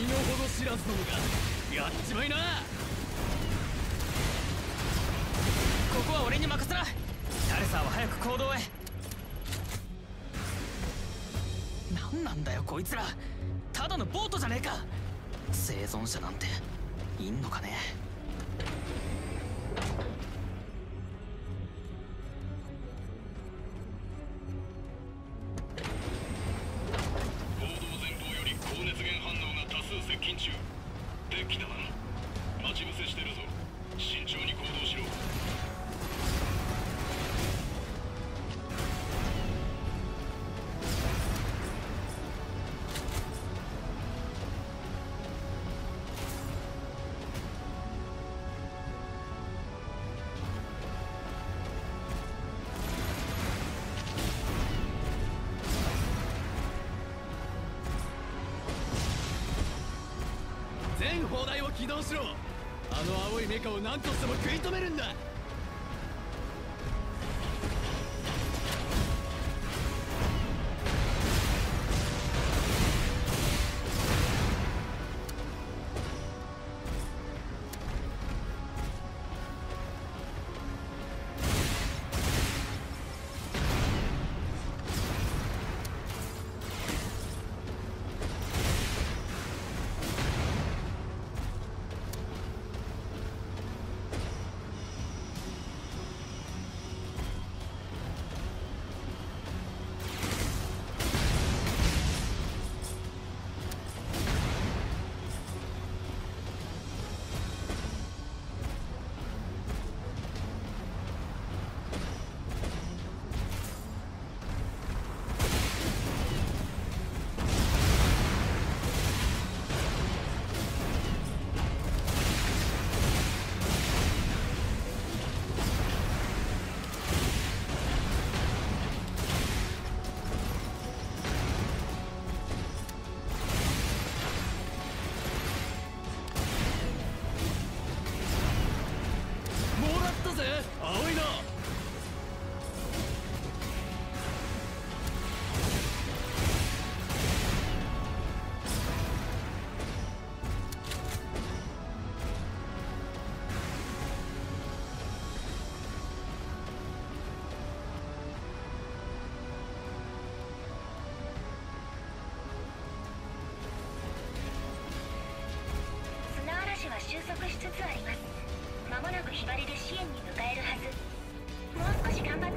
の程知らずどもがやっちまいな。 ここは俺に任せな。ダレサーは早く行動へ。何なんだよこいつら、ただのボートじゃねえか。生存者なんていんのかね。 行動前方より高熱源反応が多数接近中。デッキだな。待ち伏せしてるぞ。慎重に行動しろ。 全砲台を起動しろ。あの青いメカを何としても食い止めるんだ。青いな。 砂嵐は収束しつつあります。間もなくヒバリで支援に向かえるはず。もう少し頑張って。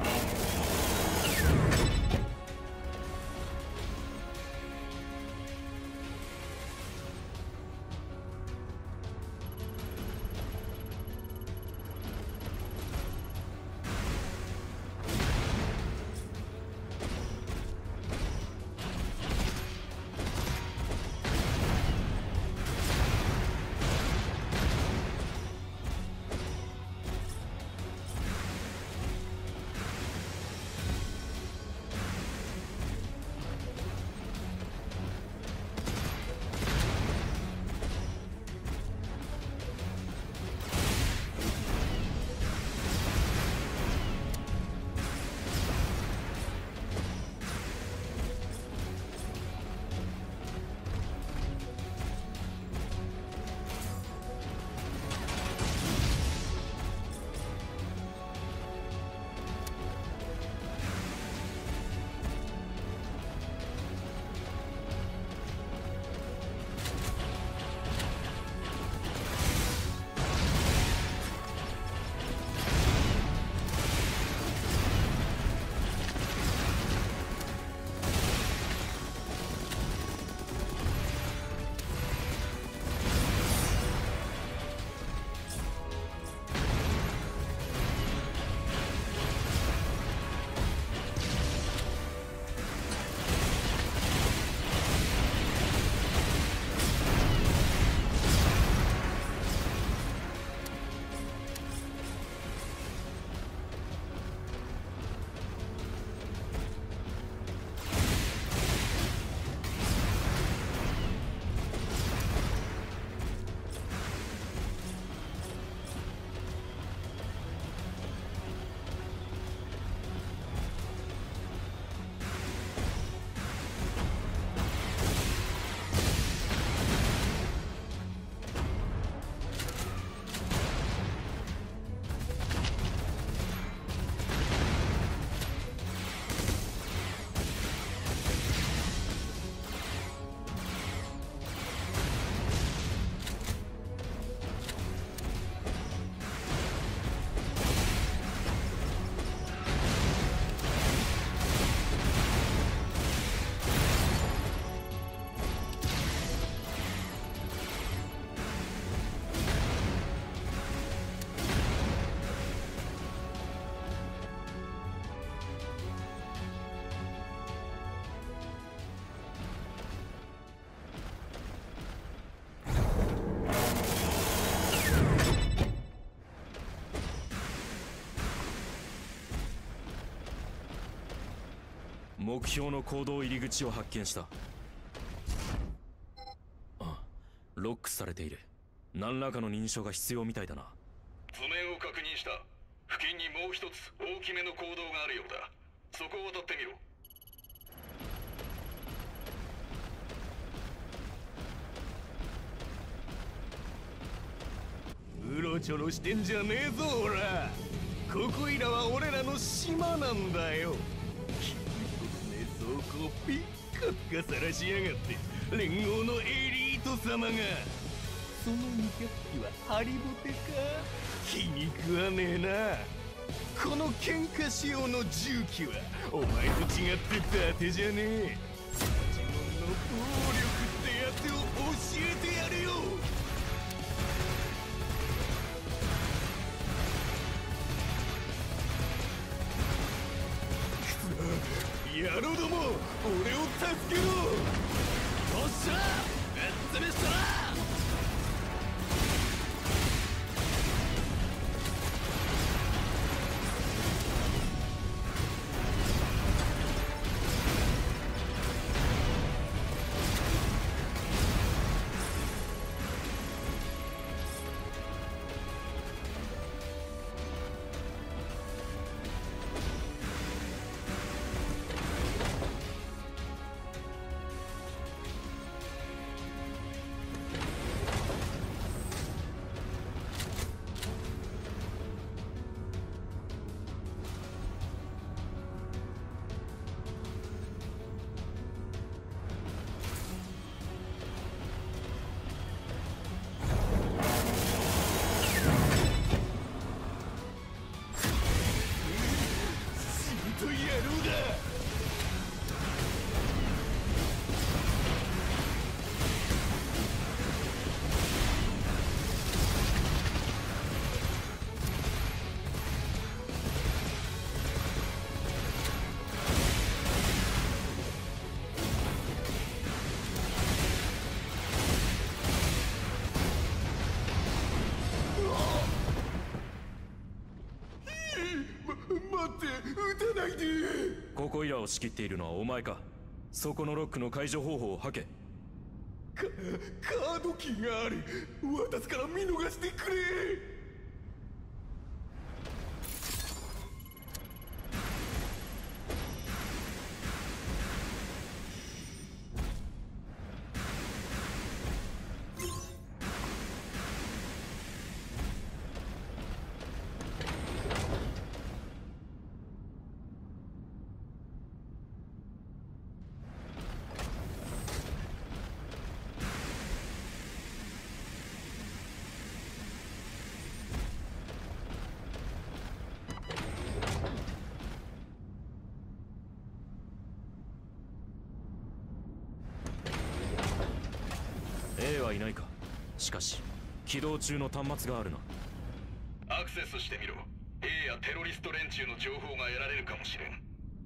目標の行動入り口を発見した。あ、ロックされている。何らかの認証が必要みたいだな。 図面を確認した。付近にもう一つ大きめの坑道があるようだ。そこを渡ってみろ。 うろちょろしてんじゃねえぞおら。ここいらは俺らの島なんだよ。君のね、そこピッカピカさらしやがって連合のエリート様が。その200機はハリボテか。気に食わねえな。この喧嘩仕様の銃器はお前と違って伊達じゃねえ。自分の暴力ってやつを教えてやるよ。野郎ども、俺を助けろ。おっしゃ、ぶっ潰したな。 ここいらを仕切っているのはお前か。そこのロックの解除方法を吐け。 カードキーがある。渡すから見逃してくれ。 A はいないか。しかし起動中の端末があるな。 アクセスしてみろ。 A やテロリスト連中の情報が得られるかもしれん。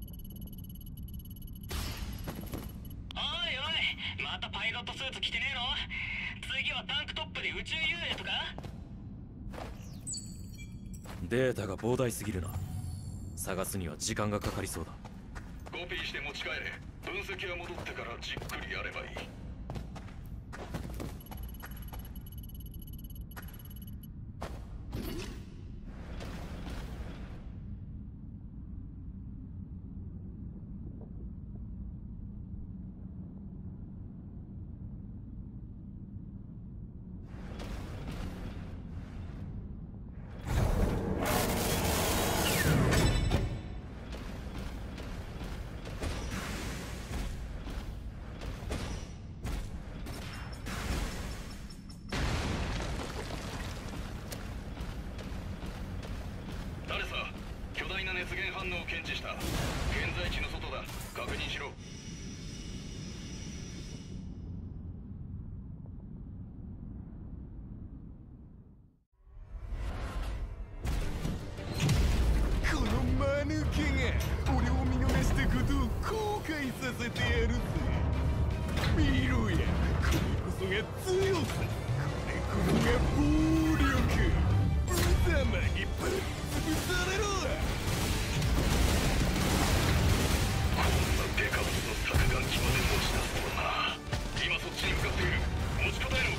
おいおい、またパイロットスーツ着てねえの？次はタンクトップで宇宙遊泳とか？ データが膨大すぎるな。探すには時間がかかりそうだ。 コピーして持ち帰れ。分析は戻ってからじっくりやればいい。巨大な熱源反応を検知した。現在地の外だ。確認しろ。 この間抜けが俺を見逃したことを後悔させてやるぜ。見ろや、これこそが強さ。これこそが暴力。無様にぶっ潰されろ。 こんな着眼機まで持ち出すとはな。今そっちに向かっている。持ちこたえろ。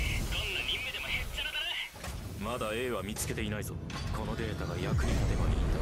まだ A は見つけていないぞ。このデータが役に立てばいいんだ。